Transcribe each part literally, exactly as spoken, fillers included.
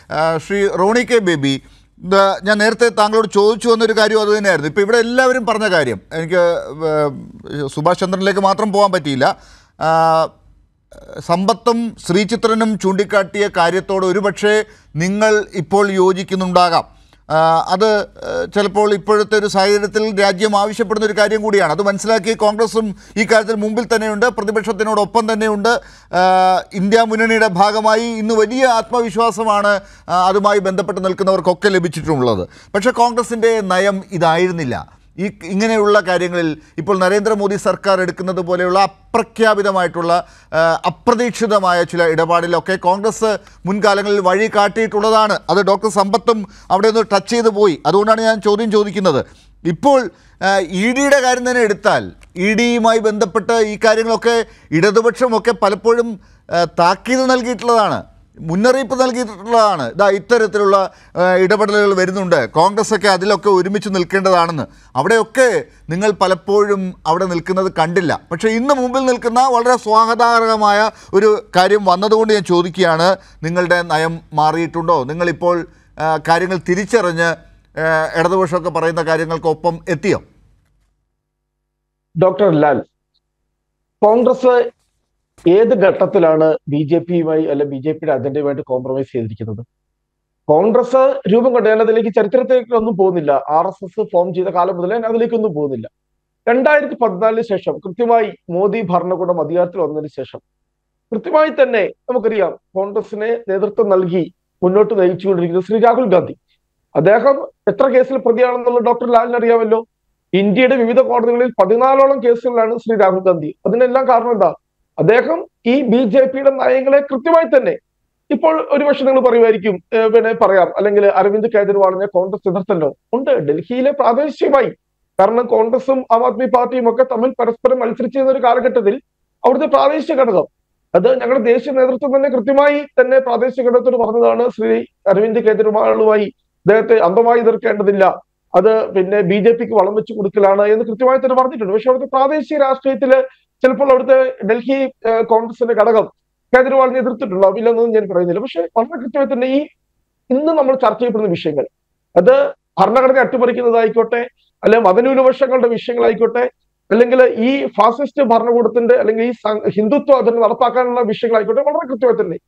Shri Roni K baby, ഞാൻ നേരത്തെ താങ്കളോട് ചോദിച്ചു വന്നൊരു കാര്യം അത് തന്നെയായിരുന്നു. ഇപ്പോൾ ഇവിടെ എല്ലാവരും പറഞ്ഞ കാര്യം, എനിക്ക് സുഭാഷ് ചന്ദ്രനിലേക്ക് മാത്രം പോകാൻ പറ്റിയില്ല. സമ്പത്തും ശ്രീചിത്രനും ചൂണ്ടിക്കാട്ടിയ കാര്യത്തോട് ഒരുപക്ഷെ നിങ്ങൾ ഇപ്പോൾ യോജിക്കുന്നുണ്ടാകാം. അത് ചിലപ്പോൾ ഇപ്പോഴത്തെ ഒരു സാഹചര്യത്തിൽ രാജ്യം ആവശ്യപ്പെടുന്ന ഒരു കാര്യം കൂടിയാണ്. അത് മനസ്സിലാക്കി കോൺഗ്രസും ഈ കാര്യത്തിൽ മുമ്പിൽ തന്നെയുണ്ട്, പ്രതിപക്ഷത്തിനോടൊപ്പം തന്നെയുണ്ട്. ഇന്ത്യ മുന്നണിയുടെ ഭാഗമായി ഇന്ന് വലിയ ആത്മവിശ്വാസമാണ് അതുമായി ബന്ധപ്പെട്ട് നിൽക്കുന്നവർക്കൊക്കെ ലഭിച്ചിട്ടുള്ളത്. പക്ഷേ കോൺഗ്രസിൻ്റെ നയം ഇതായിരുന്നില്ല. ഈ ഇങ്ങനെയുള്ള കാര്യങ്ങളിൽ ഇപ്പോൾ നരേന്ദ്രമോദി സർക്കാർ എടുക്കുന്നത് പോലെയുള്ള അപ്രഖ്യാപിതമായിട്ടുള്ള അപ്രതീക്ഷിതമായ ചില ഇടപാടിലൊക്കെ കോൺഗ്രസ് മുൻകാലങ്ങളിൽ വഴി കാട്ടിയിട്ടുള്ളതാണ്. അത് ഡോക്ടർ സമ്പത്തും അവിടെ ഒന്ന് ടച്ച് ചെയ്ത് പോയി. അതുകൊണ്ടാണ് ഞാൻ ചോദ്യം ചോദിക്കുന്നത്. ഇപ്പോൾ ഇ ഡിയുടെ കാര്യം തന്നെ എടുത്താൽ, ഇ ഡിയുമായി ബന്ധപ്പെട്ട് ഈ കാര്യങ്ങളൊക്കെ ഇടതുപക്ഷമൊക്കെ പലപ്പോഴും താക്കീത് നൽകിയിട്ടുള്ളതാണ്, മുന്നറിയിപ്പ് നൽകിയിട്ടുള്ളതാണ്. ഇതാ ഇത്തരത്തിലുള്ള ഇടപെടലുകൾ വരുന്നുണ്ട്, കോൺഗ്രസ്സൊക്കെ അതിലൊക്കെ ഒരുമിച്ച് നിൽക്കേണ്ടതാണെന്ന്. അവിടെയൊക്കെ നിങ്ങൾ പലപ്പോഴും അവിടെ നിൽക്കുന്നത് കണ്ടില്ല. പക്ഷേ ഇന്ന് മുമ്പിൽ നിൽക്കുന്ന വളരെ സ്വാഗതാർഹമായ ഒരു കാര്യം വന്നതുകൊണ്ട് ഞാൻ ചോദിക്കുകയാണ്, നിങ്ങളുടെ നയം മാറിയിട്ടുണ്ടോ? നിങ്ങളിപ്പോൾ കാര്യങ്ങൾ തിരിച്ചറിഞ്ഞ് ഇടതുപക്ഷമൊക്കെ പറയുന്ന കാര്യങ്ങൾക്കൊപ്പം എത്തിയോ? ഡോക്ടർ ലാൽ, കോൺഗ്രസ് ഏത് ഘട്ടത്തിലാണ് ബി ജെ പിയുമായി അല്ലെ ബി ജെ പിയുടെ അജണ്ടയുമായിട്ട് കോംപ്രമൈസ് ചെയ്തിരിക്കുന്നത്? കോൺഗ്രസ് രൂപം കൊണ്ട് ഞാൻ അതിലേക്ക് ചരിത്രത്തിലേക്കൊന്നും പോകുന്നില്ല. ആർ എസ് എസ് ഫോം ചെയ്ത കാലം മുതൽ ഞാൻ അതിലേക്കൊന്നും പോകുന്നില്ല. രണ്ടായിരത്തി പതിനാലിന് ശേഷം കൃത്യമായി മോദി ഭരണകൂടം അധികാരത്തിൽ വന്നതിന് ശേഷം കൃത്യമായി തന്നെ നമുക്കറിയാം കോൺഗ്രസിനെ നേതൃത്വം നൽകി മുന്നോട്ട് നയിച്ചുകൊണ്ടിരിക്കുന്നത് ശ്രീ രാഹുൽ ഗാന്ധി. അദ്ദേഹം എത്ര കേസിൽ പ്രതിയാണെന്നുള്ള ഡോക്ടർ ലാലിന് അറിയാമല്ലോ. ഇന്ത്യയുടെ വിവിധ കോടതികളിൽ പതിനാലോളം കേസുകളിലാണ് ശ്രീ രാഹുൽ ഗാന്ധി. അതിനെല്ലാം കാരണം എന്താ? അദ്ദേഹം ഈ ബി ജെ പിയുടെ നയങ്ങളെ കൃത്യമായി തന്നെ, ഇപ്പോൾ ഒരുപക്ഷെ നിങ്ങൾ പറയുമായിരിക്കും, പിന്നെ പറയാം, അല്ലെങ്കിൽ അരവിന്ദ് കെജ്രിവാളിനെ കോൺഗ്രസ് എതിർത്തല്ലോ. ഉണ്ട്, ഡൽഹിയിലെ പ്രാദേശികമായി, കാരണം കോൺഗ്രസും ആം ആദ്മി പാർട്ടിയും ഒക്കെ തമ്മിൽ പരസ്പരം മത്സരിച്ചിരുന്ന ഒരു കാലഘട്ടത്തിൽ അവിടുത്തെ പ്രാദേശിക ഘടകം, അത് ഞങ്ങളുടെ ദേശീയ നേതൃത്വം തന്നെ കൃത്യമായി തന്നെ പ്രാദേശിക ഘടകത്തോട് പറഞ്ഞതാണ്, ശ്രീ അരവിന്ദ് കെജ്രിവാളുമായി അദ്ദേഹത്തെ അന്ധമായി എതിർക്കേണ്ടതില്ല, അത് പിന്നെ ബി ജെ പിക്ക് വളം വെച്ച് കൊടുക്കലാണ് എന്ന് കൃത്യമായി തന്നെ പറഞ്ഞിട്ടുണ്ട്. പക്ഷെ അവിടുത്തെ പ്രാദേശിക രാഷ്ട്രീയത്തില് ചിലപ്പോൾ അവിടുത്തെ ഡൽഹി കോൺഗ്രസിന്റെ ഘടകം കേജ്രിവാളിനെ എതിർത്തിട്ടുണ്ടാവും, ഇല്ലെന്നൊന്നും ഞാൻ പറയുന്നില്ല. പക്ഷെ വളരെ കൃത്യമായി തന്നെ ഈ ഇന്ന് നമ്മൾ ചർച്ച ചെയ്യപ്പെടുന്ന വിഷയങ്ങൾ, അത് ഭരണഘടന അട്ടിമറിക്കുന്നതായിക്കോട്ടെ, അല്ലെങ്കിൽ മതന്യൂനപക്ഷങ്ങളുടെ വിഷയങ്ങളായിക്കോട്ടെ, അല്ലെങ്കിൽ ഈ ഫാസിസ്റ്റ് ഭരണകൂടത്തിന്റെ അല്ലെങ്കിൽ ഈ ഹിന്ദുത്വ അതിന് നടപ്പാക്കാനുള്ള വിഷയങ്ങളായിക്കോട്ടെ, വളരെ കൃത്യമായി തന്നെ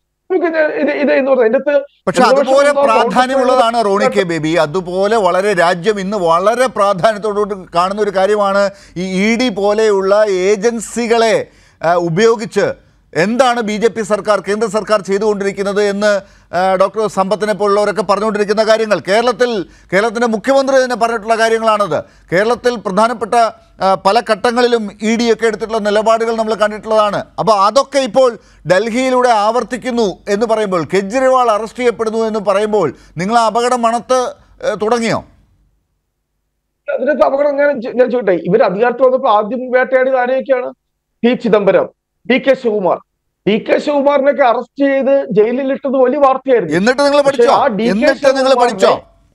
പക്ഷെ അതുപോലെ പ്രാധാന്യമുള്ളതാണ് റോണി കെ ബേബി. അതുപോലെ വളരെ രാജ്യം ഇന്ന് വളരെ പ്രാധാന്യത്തോടുകൂടി കാണുന്ന ഒരു കാര്യമാണ് ഈ ഇ ഡി പോലെയുള്ള ഏജൻസികളെ ഉപയോഗിച്ച് എന്താണ് ബി ജെ പി സർക്കാർ, കേന്ദ്ര സർക്കാർ ചെയ്തുകൊണ്ടിരിക്കുന്നത് എന്ന് ഡോക്ടർ സമ്പത്തിനെ പോലുള്ളവരൊക്കെ പറഞ്ഞുകൊണ്ടിരിക്കുന്ന കാര്യങ്ങൾ. കേരളത്തിൽ കേരളത്തിൻ്റെ മുഖ്യമന്ത്രി തന്നെ പറഞ്ഞിട്ടുള്ള കാര്യങ്ങളാണത്. കേരളത്തിൽ പ്രധാനപ്പെട്ട പല ഘട്ടങ്ങളിലും ഇ ഡി ഒക്കെ എടുത്തിട്ടുള്ള നിലപാടുകൾ നമ്മൾ കണ്ടിട്ടുള്ളതാണ്. അപ്പോൾ അതൊക്കെ ഇപ്പോൾ ഡൽഹിയിലൂടെ ആവർത്തിക്കുന്നു എന്ന് പറയുമ്പോൾ, കെജ്രിവാൾ അറസ്റ്റ് ചെയ്യപ്പെടുന്നു എന്ന് പറയുമ്പോൾ നിങ്ങൾ ആ അപകടം മണത്ത് തുടങ്ങിയോ? അതിനകത്ത് അപകടം ഞാൻ ഞാൻ ചോദിട്ടെ, ഇവർ അധികാരത്തിൽ വന്നപ്പോൾ ആദ്യം വേട്ടയാടിയത് ആരെയൊക്കെയാണ്? P Chidambaram, D K Shivakumar. D K ശിവകുമാറിനൊക്കെ അറസ്റ്റ് ചെയ്ത് ജയിലിൽ ഇട്ടത് വലിയ വാർത്തയായിരുന്നു. എന്നിട്ട് നിങ്ങൾ പഠിച്ചോ? എന്നിട്ട് നിങ്ങൾ പഠിച്ചോ?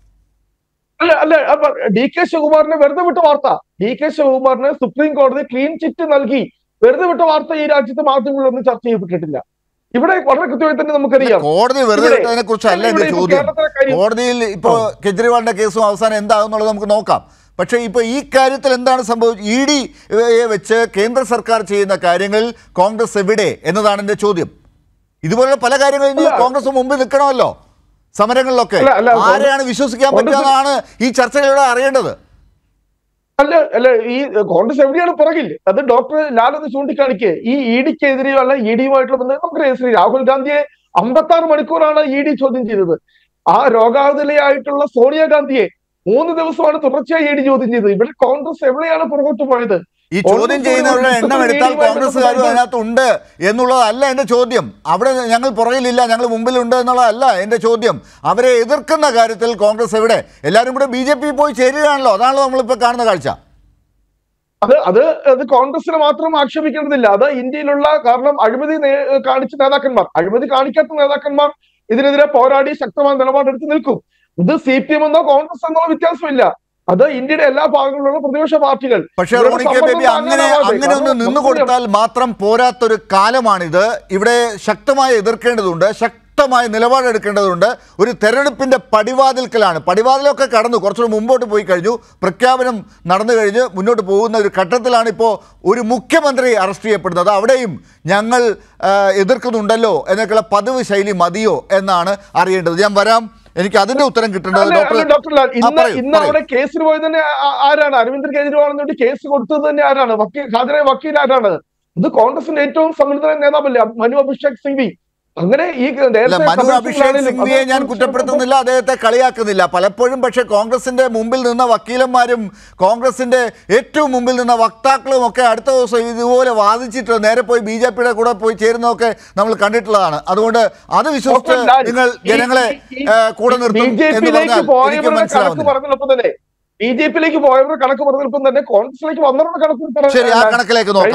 അല്ല അല്ല അപ്പൊ ഡി കെ ശിവകുമാറിനെ വെറുതെ വിട്ട വാർത്ത, ഡി കെ ശിവകുമാറിന് സുപ്രീം കോടതി ക്ലീൻ ചിറ്റ് നൽകി വെറുതെ വിട്ട വാർത്ത ഈ രാജ്യത്തെ മാധ്യമങ്ങളൊന്നും ചർച്ച ചെയ്യപ്പെട്ടിട്ടില്ല. ഇവിടെ വളരെ കൃത്യമായി തന്നെ നമുക്കറിയാം, കോടതി വെറുതെ വിട്ടതിനെ കുറിച്ചല്ല എന്റെ ചോദ്യം. കോടതിയിൽ ഇപ്പോ കെജ്രിവാളിന്റെ കേസും അവസാനം എന്താകുന്നുള്ളത് നമുക്ക് നോക്കാം. പക്ഷേ ഇപ്പോൾ ഈ കാര്യത്തിൽ എന്താണ് സംഭവിച്ചത്? ഇ ഡിയെ വെച്ച് കേന്ദ്ര സർക്കാർ ചെയ്യുന്ന കാര്യങ്ങളിൽ കോൺഗ്രസ് എവിടെ എന്നതാണ് എൻ്റെ ചോദ്യം. ഇതുപോലുള്ള പല കാര്യങ്ങളും കോൺഗ്രസ് മുമ്പിൽ നിൽക്കണമല്ലോ, സമരങ്ങളിലൊക്കെ. ആരെയാണ് വിശ്വസിക്കാൻ പറ്റുന്നതാണ് ഈ ചർച്ചകളിലൂടെ അറിയേണ്ടത്. അല്ല അല്ല ഈ കോൺഗ്രസ് എവിടെയാണ് പുറകിൽ? അത് ഡോക്ടർ ലാൽ ഒന്ന് ചൂണ്ടിക്കാണിക്കേ. ഈ ഇ ഡിക്കെതിരെയോ അല്ല ഇ ഡിയുമായിട്ടുള്ള ബന്ധം നമുക്കറിയാം. ശ്രീ രാഹുൽ ഗാന്ധിയെ അമ്പത്തി ആറ് മണിക്കൂറാണ് ഇ ഡി ചോദ്യം ചെയ്തത്. ആ രോഗാതുലയായിട്ടുള്ള സോണിയാഗാന്ധിയെ മൂന്ന് ദിവസമാണ് തുടർച്ചയായി ഇ ഡി ചോദ്യം ചെയ്തത്. ഇവിടെ കോൺഗ്രസ് എവിടെയാണ് പുറകോട്ട് പോയത്? ഈ ചോദ്യം ചെയ്യുന്നവരുടെ എണ്ണം എടുത്താൽ കോൺഗ്രസ്സുകാരും അതിനകത്ത് ഉണ്ട് എന്നുള്ളതല്ല എൻ്റെ ചോദ്യം. അവിടെ ഞങ്ങൾ പുറകിലില്ല, ഞങ്ങൾ മുമ്പിലുണ്ട് എന്നുള്ളതല്ല എൻ്റെ ചോദ്യം. അവരെ എതിർക്കുന്ന കാര്യത്തിൽ കോൺഗ്രസ് എവിടെ? എല്ലാവരും കൂടെ ബി ജെ പി പോയി ചേരുകയാണല്ലോ. അതാണല്ലോ നമ്മളിപ്പോൾ കാണുന്ന കാഴ്ച. അത് അത് അത് കോൺഗ്രസിനെ മാത്രം ആക്ഷേപിക്കേണ്ടതില്ല. അത് ഇന്ത്യയിലുള്ള, കാരണം അഴിമതി കാണിച്ച നേതാക്കന്മാർ, അഴിമതി കാണിക്കാത്ത നേതാക്കന്മാർ ഇതിനെതിരെ പോരാടി ശക്തമായ നിലപാടെടുത്ത് നിൽക്കും. ഇത് സി പി എം എന്നോ കോൺഗ്രസ് എന്നോ വ്യത്യാസമില്ല. അത് ഇന്ത്യയുടെ എല്ലാ ഭാഗങ്ങളിലുള്ള പ്രതിപക്ഷ പാർട്ടികൾ. പക്ഷേ റോണി കെ ബേബി, അങ്ങനെ അങ്ങനെ ഒന്ന് നിന്നു കൊടുത്താൽ മാത്രം പോരാത്തൊരു കാലമാണിത്. ഇവിടെ ശക്തമായി എതിർക്കേണ്ടതുണ്ട്, ശക്തമായി ശക്തമായ നിലപാടെടുക്കേണ്ടതുണ്ട്. ഒരു തെരഞ്ഞെടുപ്പിൻ്റെ പടിവാതിൽക്കലാണ്, പടിവാതിലൊക്കെ കടന്നു, കുറച്ചുകൂടി മുമ്പോട്ട് പോയി കഴിഞ്ഞു, പ്രഖ്യാപനം നടന്നു കഴിഞ്ഞ് മുന്നോട്ട് പോകുന്ന ഒരു ഘട്ടത്തിലാണ് ഇപ്പോൾ ഒരു മുഖ്യമന്ത്രി അറസ്റ്റ് ചെയ്യപ്പെടുന്നത്. അവിടെയും ഞങ്ങൾ എതിർക്കുന്നുണ്ടല്ലോ എന്നൊക്കെയുള്ള പതിവ് ശൈലി മതിയോ എന്നാണ് അറിയേണ്ടത്. ഞാൻ വരാം, എനിക്ക് അതിന്റെ ഉത്തരം കിട്ടേണ്ടത്. ഡോക്ടർ ലാൽ, ഇന്ന് ഇന്ന് അവിടെ കേസിന് പോയത് തന്നെ ആരാണ്? അരവിന്ദ് കെജ്രിവാളിന് വേണ്ടി കേസ് കൊടുത്തത് തന്നെ ആരാണ്? വക്കീൽ, ഹാജരായ വക്കീൽ ആരാണ്? ഇത് കോൺഗ്രസിന്റെ ഏറ്റവും സമ്മതിദായ നേതാവല്ലേ മനു അഭിഷേക് സിംഗ്വി. അങ്ങനെ ഈ മനു അഭിഷേക് സിംഗ്വിയെ ഞാൻ കുറ്റപ്പെടുത്തുന്നില്ല, അദ്ദേഹത്തെ കളിയാക്കുന്നില്ല പലപ്പോഴും. പക്ഷേ കോൺഗ്രസിന്റെ മുമ്പിൽ നിന്ന വക്കീലന്മാരും കോൺഗ്രസിന്റെ ഏറ്റവും മുമ്പിൽ നിന്ന വക്താക്കളും ഒക്കെ അടുത്ത ദിവസം ഇതുപോലെ വാദിച്ചിട്ട് നേരെ പോയി ബി ജെ പിയുടെ കൂടെ പോയി ചേരുന്നതൊക്കെ നമ്മൾ കണ്ടിട്ടുള്ളതാണ്. അതുകൊണ്ട് അത് വിശ്വസിച്ച് നിങ്ങൾ ജനങ്ങളെ കൂടെ നിർത്തും എന്ന് പറഞ്ഞാൽ എനിക്ക് മനസ്സിലാവുന്നില്ല. ബി ജെ പിയിലേക്ക് പോയവരുടെ കണക്ക് പറഞ്ഞപ്പോൾ തന്നെ കോൺഗ്രസിലേക്ക് വന്നവരുടെ കണക്ക് ശരി, ആ കണക്കിലേക്ക് നോക്കാം.